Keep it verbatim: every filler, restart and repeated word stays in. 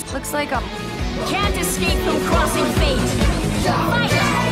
Looks like a... Can't escape from crossing fate. Fight!